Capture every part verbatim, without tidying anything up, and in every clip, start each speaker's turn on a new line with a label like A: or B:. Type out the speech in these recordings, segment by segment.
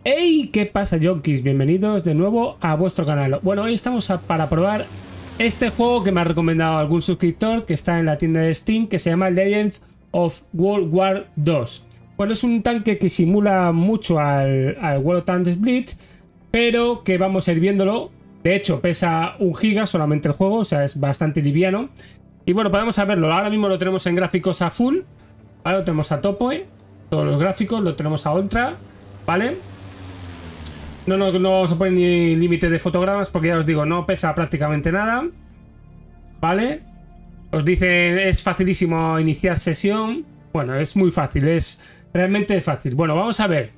A: Hey, ¿qué pasa, yonkis? Bienvenidos de nuevo a vuestro canal. Bueno, hoy estamos a, para probar este juego que me ha recomendado algún suscriptor que está en la tienda de Steam, que se llama Legends of World War dos. Bueno, es un tanque que simula mucho al, al World of Tanks Blitz, pero que vamos a ir viéndolo. De hecho, pesa un giga solamente el juego, o sea, es bastante liviano. Y bueno, podemos verlo. Ahora mismo lo tenemos en gráficos a full. Ahora lo tenemos a tope, todos los gráficos, lo tenemos a ultra, ¿vale? No, no, no vamos a poner ni límite de fotogramas porque ya os digo, no pesa prácticamente nada, ¿vale? Os dice, es facilísimo iniciar sesión. Bueno, es muy fácil, es realmente fácil. Bueno, vamos a ver.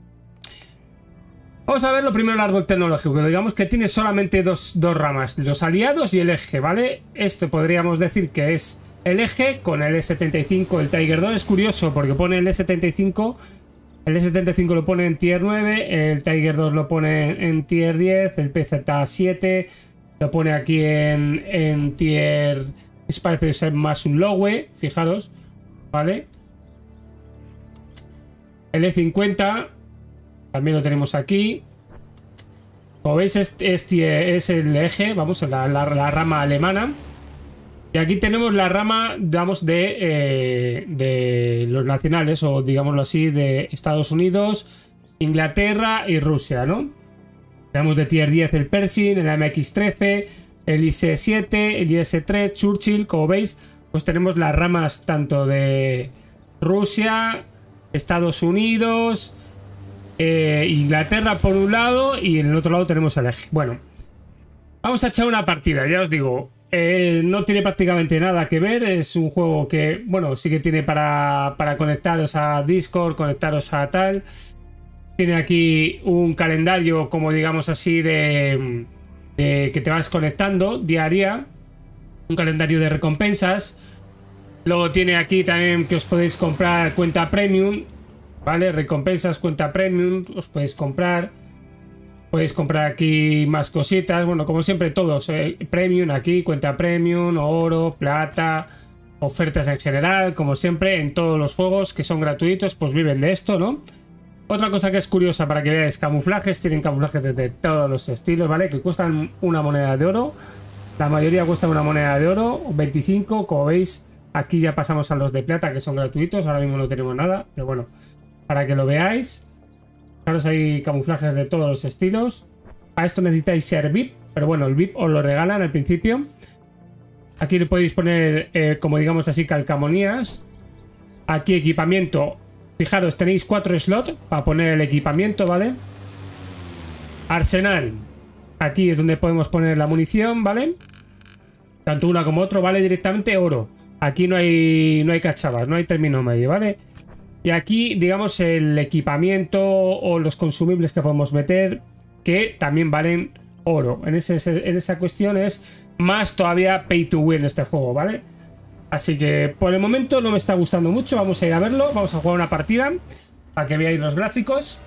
A: Vamos a ver lo primero, el árbol tecnológico. Digamos que tiene solamente dos, dos ramas, los aliados y el eje, ¿vale? Esto podríamos decir que es el eje con el E setenta y cinco, el Tiger dos. Es curioso porque pone el E setenta y cinco... El E setenta y cinco lo pone en tier nueve, el Tiger dos lo pone en tier diez, el P Z siete lo pone aquí en, en tier... Es parece ser más un lowe, fijaros, ¿vale? El E cincuenta también lo tenemos aquí. Como veis es, es, es el eje, vamos, la, la, la rama alemana. Y aquí tenemos la rama, digamos, de, eh, de los nacionales, o digámoslo así, de Estados Unidos, Inglaterra y Rusia, ¿no? Tenemos de tier diez el Pershing, el M X trece, el I S siete, el I S tres, Churchill. Como veis, pues tenemos las ramas tanto de Rusia, Estados Unidos, eh, Inglaterra por un lado, y en el otro lado tenemos el eje. Bueno, vamos a echar una partida, ya os digo. Eh, no tiene prácticamente nada que ver. Es un juego que, bueno, sí que tiene para, para conectaros a Discord, conectaros a tal. Tiene aquí un calendario, como digamos así, de, de que te vas conectando día a día. Un calendario de recompensas. Luego tiene aquí también que os podéis comprar cuenta premium, ¿vale? Recompensas, cuenta premium, os podéis comprar. Podéis comprar aquí más cositas. Bueno, como siempre todos, eh, premium aquí, cuenta premium, oro, plata, ofertas en general. Como siempre en todos los juegos que son gratuitos, pues viven de esto, ¿no? Otra cosa que es curiosa para que veáis, camuflajes. Tienen camuflajes de todos los estilos, ¿vale? Que cuestan una moneda de oro. La mayoría cuesta una moneda de oro, veinticinco. Como veis, aquí ya pasamos a los de plata, que son gratuitos. Ahora mismo no tenemos nada, pero bueno, para que lo veáis. Fijaros, hay camuflajes de todos los estilos. A esto necesitáis ser V I P, pero bueno, el V I P os lo regalan al principio. Aquí le podéis poner, eh, como digamos así, calcamonías. Aquí equipamiento. Fijaros, tenéis cuatro slots para poner el equipamiento, ¿vale? Arsenal. Aquí es donde podemos poner la munición, ¿vale? Tanto una como otro, ¿vale? Directamente oro. Aquí no hay, no hay cachavas, no hay término medio, ¿vale? Y aquí, digamos, el equipamiento o los consumibles que podemos meter, que también valen oro. En, ese, en esa cuestión es más todavía pay to win este juego, ¿vale? Así que por el momento no me está gustando mucho. Vamos a ir a verlo. Vamos a jugar una partida para que veáis los gráficos.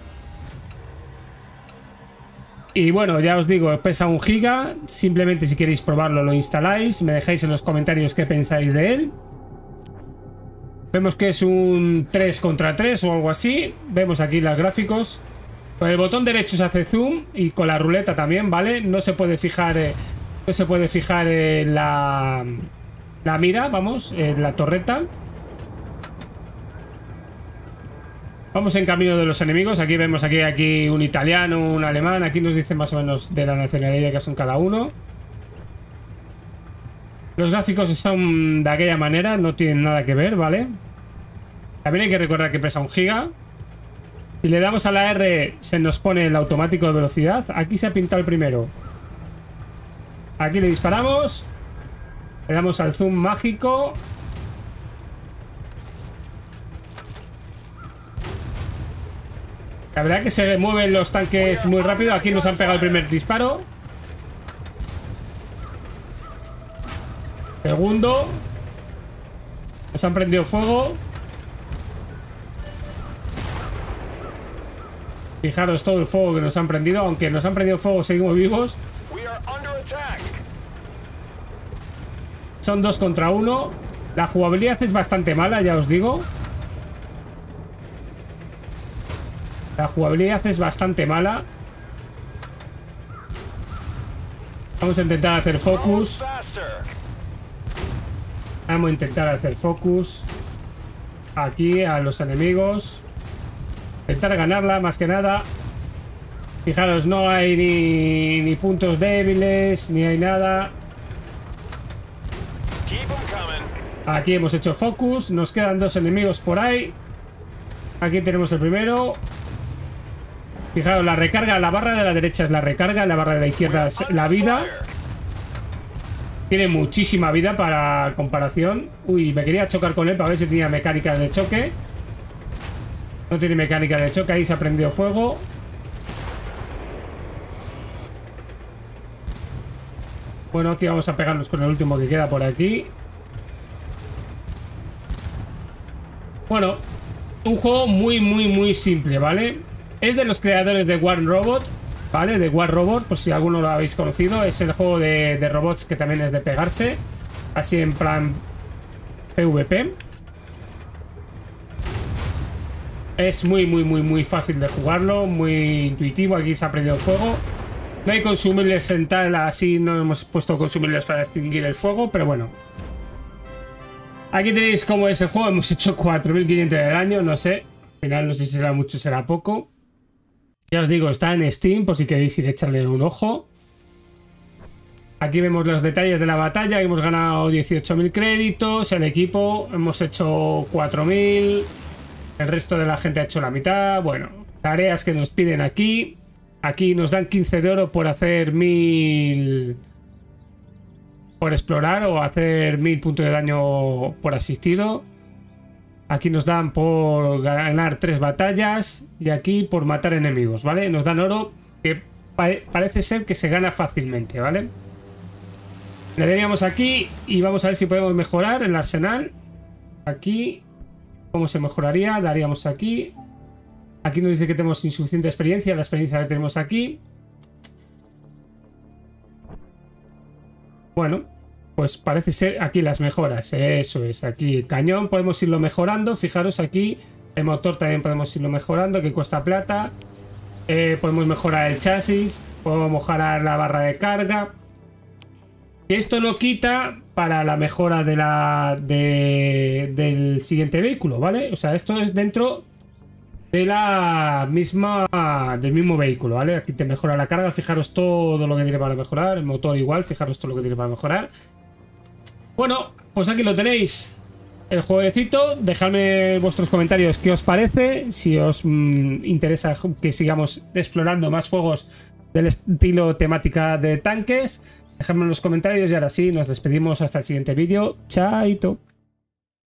A: Y bueno, ya os digo, pesa un giga. Simplemente si queréis probarlo lo instaláis. Me dejáis en los comentarios qué pensáis de él. Vemos que es un tres contra tres o algo así. Vemos aquí los gráficos. Con el botón derecho se hace zoom y con la ruleta también, ¿vale? No se puede fijar, eh, no se puede fijar eh, la, la mira, vamos, eh, la torreta. Vamos en camino de los enemigos. Aquí vemos aquí, aquí un italiano, un alemán. Aquí nos dicen más o menos de la nacionalidad que son cada uno. Los gráficos son de aquella manera, no tienen nada que ver, ¿vale? También hay que recordar que pesa un giga. Si le damos a la R, se nos pone el automático de velocidad. Aquí se ha pintado el primero. Aquí le disparamos. Le damos al zoom mágico. La verdad que se mueven los tanques muy rápido. Aquí nos han pegado el primer disparo. Segundo. Nos han prendido fuego. Fijaros todo el fuego que nos han prendido. Aunque nos han prendido fuego, seguimos vivos. Son dos contra uno. La jugabilidad es bastante mala, ya os digo. La jugabilidad es bastante mala. Vamos a intentar hacer focus. Vamos a intentar hacer focus. Aquí a los enemigos. Intentar ganarla más que nada. Fijaros, no hay ni, ni puntos débiles, ni hay nada. Aquí hemos hecho focus. Nos quedan dos enemigos por ahí. Aquí tenemos el primero. Fijaros, la recarga, la barra de la derecha es la recarga, la barra de la izquierda es la vida. Tiene muchísima vida para comparación. Uy, me quería chocar con él para ver si tenía mecánica de choque. No tiene mecánica de choque, ahí se ha prendido fuego. Bueno, aquí vamos a pegarnos con el último que queda por aquí. Bueno, un juego muy, muy, muy simple, ¿vale? Es de los creadores de War Robot, ¿vale? De War Robot, por si alguno lo habéis conocido. Es el juego de, de robots que también es de pegarse. Así en plan PvP. Es muy, muy, muy, muy fácil de jugarlo. Muy intuitivo. Aquí se ha prendido el fuego. No hay consumibles en tal, así no hemos puesto consumibles para extinguir el fuego, pero bueno. Aquí tenéis cómo es el juego. Hemos hecho cuatro mil quinientos de daño, no sé. Al final no sé si será mucho o será poco. Ya os digo, está en Steam por si queréis ir a echarle un ojo. Aquí vemos los detalles de la batalla. Hemos ganado dieciocho mil créditos. El equipo hemos hecho cuatro mil. El resto de la gente ha hecho la mitad. Bueno, tareas que nos piden aquí. Aquí nos dan quince de oro por hacer mil... por explorar o hacer mil puntos de daño por asistido. Aquí nos dan por ganar tres batallas. Y aquí por matar enemigos, ¿vale? Nos dan oro que pa parece ser que se gana fácilmente, ¿vale? Le daríamos aquí y vamos a ver si podemos mejorar el arsenal. Aquí, ¿cómo se mejoraría? Daríamos aquí. Aquí nos dice que tenemos insuficiente experiencia. La experiencia la tenemos aquí. Bueno, pues parece ser aquí las mejoras. Eso es, aquí el cañón podemos irlo mejorando. Fijaros aquí, el motor también podemos irlo mejorando, que cuesta plata. Eh, podemos mejorar el chasis. Podemos mejorar la barra de carga. Y esto no quita para la mejora de la de, del siguiente vehículo, ¿vale? O sea, esto es dentro de la misma del mismo vehículo, ¿vale? Aquí te mejora la carga. Fijaros todo lo que tiene para mejorar. El motor igual, fijaros todo lo que tiene para mejorar. Bueno, pues aquí lo tenéis, el jueguecito. Dejadme vuestros comentarios qué os parece. Si os mmm, interesa que sigamos explorando más juegos del estilo temática de tanques, dejadme en los comentarios. Y ahora sí, nos despedimos hasta el siguiente vídeo. Chaito.